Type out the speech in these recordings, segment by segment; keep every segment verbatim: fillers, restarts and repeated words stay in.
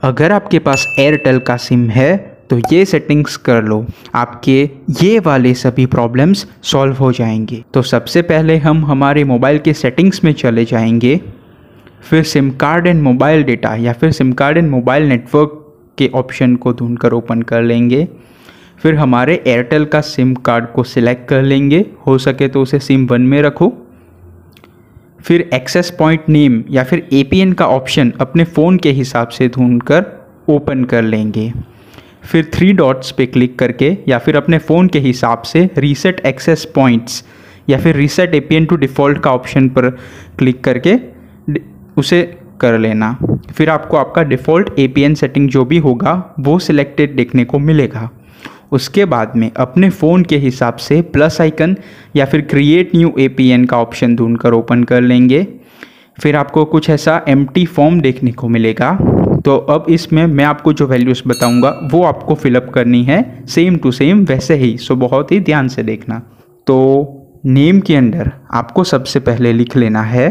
अगर आपके पास एयरटेल का सिम है तो ये सेटिंग्स कर लो, आपके ये वाले सभी प्रॉब्लम्स सॉल्व हो जाएंगे। तो सबसे पहले हम हमारे मोबाइल के सेटिंग्स में चले जाएंगे, फिर SIM card and mobile data या फिर SIM card and mobile network के ऑप्शन को ढूंढकर ओपन कर लेंगे। फिर हमारे एयरटेल का सिम कार्ड को सिलेक्ट कर लेंगे, हो सके तो उसे सिम वन में रखो। फिर एक्सेस पॉइंट नेम या फिर ए पी एन का ऑप्शन अपने फ़ोन के हिसाब से ढूंढकर ओपन कर लेंगे। फिर थ्री डॉट्स पे क्लिक करके या फिर अपने फ़ोन के हिसाब से रीसेट एक्सेस पॉइंट्स या फिर reset A P N to default का ऑप्शन पर क्लिक करके उसे कर लेना। फिर आपको आपका default A P N setting जो भी होगा वो सिलेक्टेड देखने को मिलेगा। उसके बाद में अपने फ़ोन के हिसाब से प्लस आइकन या फिर create new A P N का ऑप्शन ढूंढकर ओपन कर लेंगे। फिर आपको कुछ ऐसा एम्प्टी फॉर्म देखने को मिलेगा। तो अब इसमें मैं आपको जो वैल्यूज़ बताऊंगा वो आपको फिलअप करनी है सेम टू सेम वैसे ही, सो बहुत ही ध्यान से देखना। तो नेम के अंदर आपको सबसे पहले लिख लेना है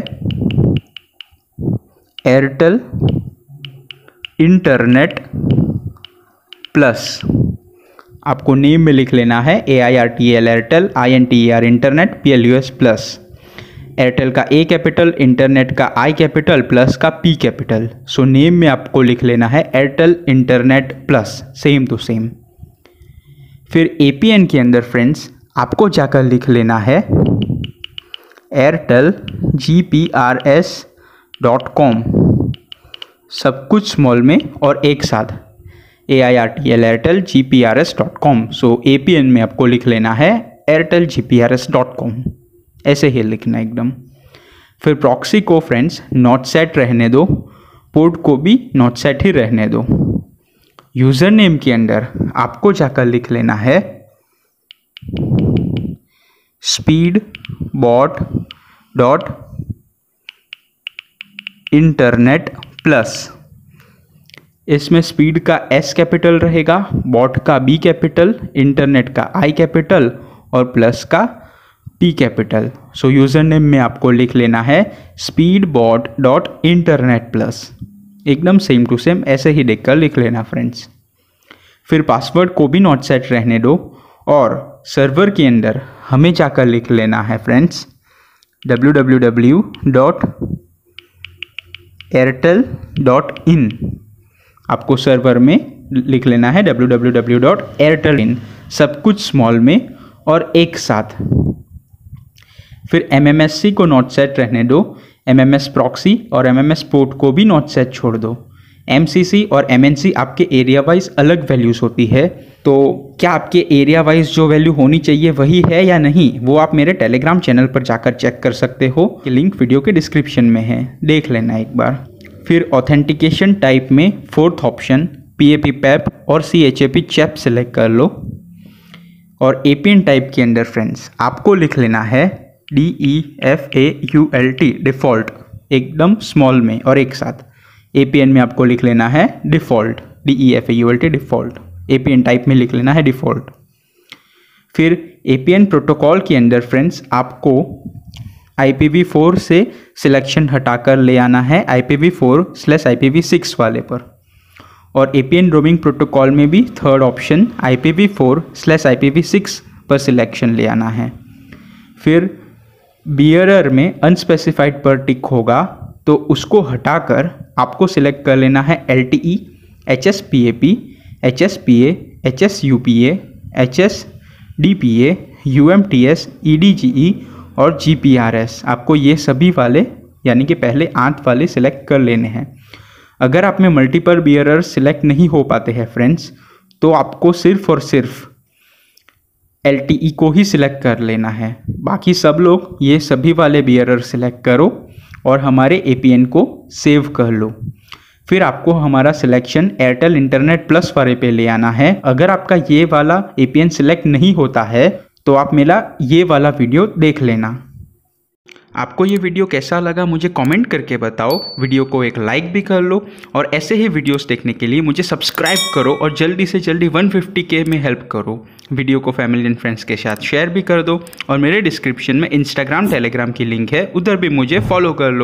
एयरटेल इंटरनेट प्लस। आपको नेम में लिख लेना है A I R T L Airtel, I N T A R internet, P L U S plus. Airtel का ए कैपिटल, इंटरनेट का आई कैपिटल, प्लस का पी कैपिटल। सो नेम में आपको लिख लेना है Airtel internet plus, same to same. फिर A P N के अंदर फ्रेंड्स आपको जाकर लिख लेना है Airtel G P R S dot com, सब कुछ स्मॉल में और एक साथ, A I R T L Airtel G P R S dot com. So A P N में आपको लिख लेना है Airtel G P R S dot com, ऐसे ही लिखना एकदम। फिर प्रॉक्सी को फ्रेंड्स नॉट सेट रहने दो, पोर्ट को भी नॉट सेट ही रहने दो। यूज़र नेम के अंदर आपको जाकर लिख लेना है speed bot dot internet plus. इसमें स्पीड का एस कैपिटल रहेगा, बॉट का बी कैपिटल, इंटरनेट का आई कैपिटल और प्लस का P capital. So user name में आपको लिख लेना है speed bot dot internet plus, एकदम सेम टू सेम ऐसे ही देखकर लिख लेना फ्रेंड्स। फिर पासवर्ड को भी नॉट सेट रहने दो और सर्वर के अंदर हमें जाकर लिख लेना है friends W W W dot Airtel dot in. आपको सर्वर में लिख लेना है W W W dot Airtel in, सब कुछ स्मॉल में और एक साथ। फिर एम एम एस सी को नॉट सेट रहने दो, एम एम एस प्रॉक्सी और एम एम एस पोर्ट को भी नॉट सेट छोड़ दो। एम सी सी और एम एन सी आपके एरिया वाइज अलग वैल्यूज़ होती है, तो क्या आपके एरिया वाइज जो वैल्यू होनी चाहिए वही है या नहीं वो आप मेरे टेलीग्राम चैनल पर जाकर चेक कर सकते हो, कि लिंक वीडियो के डिस्क्रिप्शन में है, देख लेना एक बार। फिर ऑथेंटिकेशन टाइप में fourth option P A P PAP और C H A P CHAP select कर लो। और ए पी एन टाइप के अंदर फ्रेंड्स आपको लिख लेना है D E F A U L T default, एकदम स्मॉल में और एक साथ। ए पी एन में आपको लिख लेना है default, D E F A U L T default, A P N type में लिख लेना है डिफ़ॉल्ट। फिर ए पी एन प्रोटोकॉल के अंदर फ्रेंड्स आपको आई पी वी फोर से सिलेक्शन हटाकर ले आना है I P V four slash I P V six वाले पर। और A P N roaming protocol में भी third option I P V four slash I P V six पर सिलेक्शन ले आना है। फिर बियरर में अनस्पेसिफाइड पर टिक होगा तो उसको हटाकर आपको सिलेक्ट कर लेना है L T E, H S P A P, H S P A, H S U P A, H S D P A, U M T S, E D G E और G P R S. आपको ये सभी वाले यानी कि पहले आठ वाले सिलेक्ट कर लेने हैं। अगर आप में मल्टीपल बियरर सिलेक्ट नहीं हो पाते हैं फ्रेंड्स, तो आपको सिर्फ और सिर्फ एल टी ई को ही सिलेक्ट कर लेना है। बाकी सब लोग ये सभी वाले बियरर सिलेक्ट करो और हमारे ए पी एन को सेव कर लो। फिर आपको हमारा सिलेक्शन एयरटेल इंटरनेट प्लस वाले पे ले आना है। अगर आपका ये वाला ए पी एन सिलेक्ट नहीं होता है तो आप मेरा ये वाला वीडियो देख लेना। आपको ये वीडियो कैसा लगा मुझे कमेंट करके बताओ, वीडियो को एक लाइक भी कर लो और ऐसे ही वीडियोस देखने के लिए मुझे सब्सक्राइब करो और जल्दी से जल्दी वन फिफ्टी के में हेल्प करो। वीडियो को फैमिली एंड फ्रेंड्स के साथ शेयर भी कर दो और मेरे डिस्क्रिप्शन में इंस्टाग्राम टेलीग्राम की लिंक है, उधर भी मुझे फॉलो कर लो।